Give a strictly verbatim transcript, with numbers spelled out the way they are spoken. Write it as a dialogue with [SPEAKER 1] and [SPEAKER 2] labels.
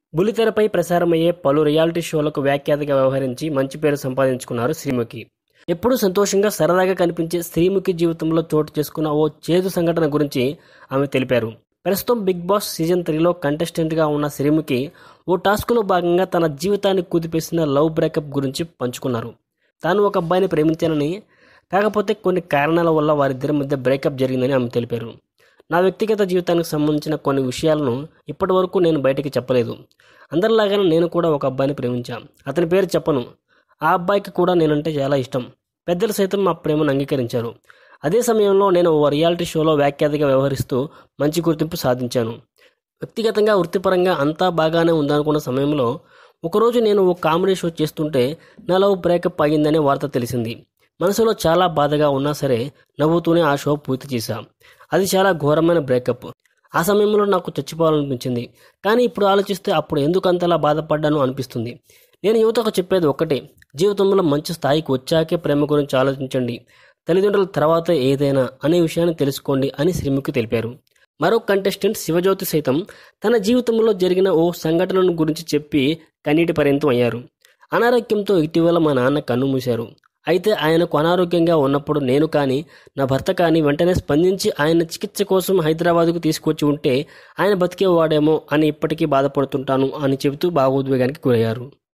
[SPEAKER 1] బుల్లితెరపై ప్రసారమయ్యే పలు రియాలిటీ షోలకు వ్యాఖ్యాతగా వ్యవహరించి మంచి పేరు సంపాదించుకున్నారు శ్రీముఖి. ఎప్పుడూ సంతోషంగా సరదాగా కనిపించే శ్రీముఖి జీవితంలో చోటు చేసుకున్న ఓ చేదు సంఘటన గురించి ఆమె తెలిపారు. ప్రస్తుతం బిగ్ బాస్ సీజన్ త్రీలో కంటెస్టెంట్గా ఉన్న శ్రీముఖి ఓ టాస్క్లో భాగంగా తన జీవితాన్ని కుదిపేసిన లవ్ బ్రేకప్ గురించి పంచుకున్నారు. తాను ఒక అబ్బాయిని ప్రేమించానని, కాకపోతే కొన్ని కారణాల వల్ల వారిద్దరి మధ్య బ్రేకప్ జరిగిందని ఆమె తెలిపారు. నా వ్యక్తిగత జీవితానికి సంబంధించిన కొన్ని విషయాలను ఇప్పటి వరకు నేను బయటికి చెప్పలేదు. అందరిలాగానే నేను కూడా ఒక అబ్బాయిని ప్రేమించాను. అతని పేరు చెప్పను. ఆ అబ్బాయికి కూడా నేనంటే చాలా ఇష్టం. పెద్దలు సైతం మా ప్రేమను అంగీకరించారు. అదే సమయంలో నేను ఓ రియాలిటీ షోలో వ్యాఖ్యాతగా వ్యవహరిస్తూ మంచి గుర్తింపు సాధించాను. వ్యక్తిగతంగా వృత్తిపరంగా అంతా బాగానే ఉందనుకున్న సమయంలో ఒకరోజు నేను ఓ కామెడీ షో చేస్తుంటే నా లవ్ బ్రేకప్ అయ్యిందనే వార్త తెలిసింది. మనసులో చాలా బాధగా ఉన్నా సరే నవ్వుతూనే ఆ షో పూర్తి చేశా. అది చాలా ఘోరమైన బ్రేకప్. ఆ సమయంలో నాకు చచ్చిపోవాలనిపించింది. కానీ ఇప్పుడు ఆలోచిస్తే అప్పుడు ఎందుకు అంతలా బాధపడ్డాను అనిపిస్తుంది. నేను యువతకు చెప్పేది ఒక్కటే, జీవితంలో మంచి స్థాయికి వచ్చాకే ప్రేమ గురించి ఆలోచించండి, తల్లిదండ్రుల తర్వాత ఏదైనా అనే విషయాన్ని తెలుసుకోండి అని శ్రీముఖి తెలిపారు. మరో కంటెస్టెంట్ శివజ్యోతి సైతం తన జీవితంలో జరిగిన ఓ సంఘటనను గురించి చెప్పి కన్నీటి పర్యంతం అయ్యారు. అనారోగ్యంతో ఇటీవల మా నాన్న కన్ను మూశారు. అయితే ఆయనకు అనారోగ్యంగా ఉన్నప్పుడు నేను కానీ నా భర్త కానీ వెంటనే స్పందించి ఆయన చికిత్స కోసం హైదరాబాద్కు తీసుకొచ్చి ఉంటే ఆయన బతికేవాడేమో అని ఇప్పటికీ బాధపడుతుంటాను అని చెబుతూ భావోద్వేగానికి గురయ్యారు.